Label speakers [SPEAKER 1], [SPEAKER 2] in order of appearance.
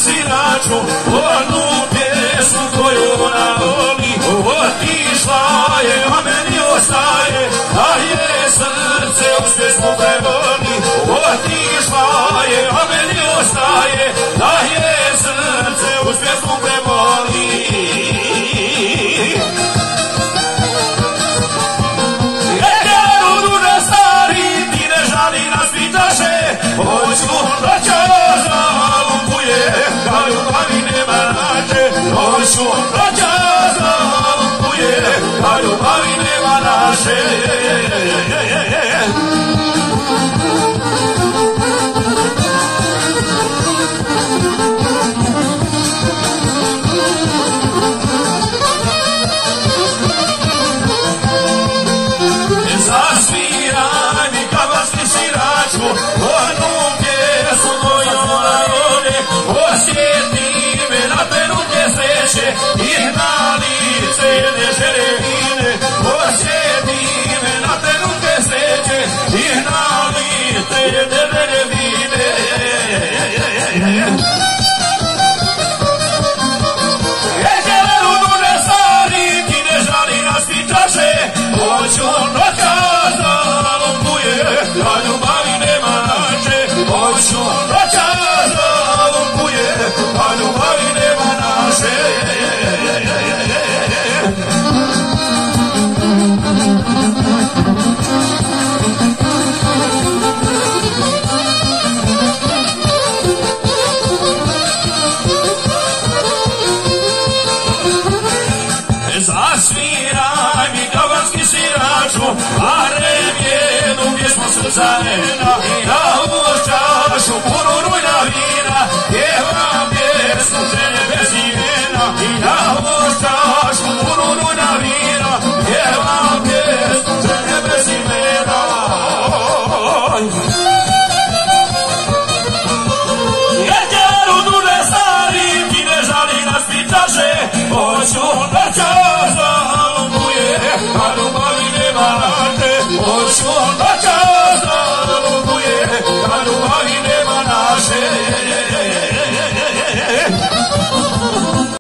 [SPEAKER 1] sviraču onu pjesmu koju ona voli. Otišla je, a meni ostaje, da je srce uz pjesmu prevoli. Otišla je, a meni ostaje, da je srce uz pjesmu prevoli. Hoću braća zalumpuje, kad ljubavi nema naše. Hoću braća zalumpuje, kad ljubavi nema naše. Zasviraj mi kavanski sviraču, onu pjesmu koju ona voli. Osjeti me na trenutke sreće i na lice jedne žerevine. Osjeti me na trenutke sreće i na lice jedne žerevine. Eđele u duže stari, ti ne žali nas pitaše. Hoću noća zalumpuje, kad ljubavi nema naše. Hoću noća zalumpuje, kad ljubavi nema naše. Zasviraj mi kavanski sviraču, barem jednu pjesmu srca njena, da u čašu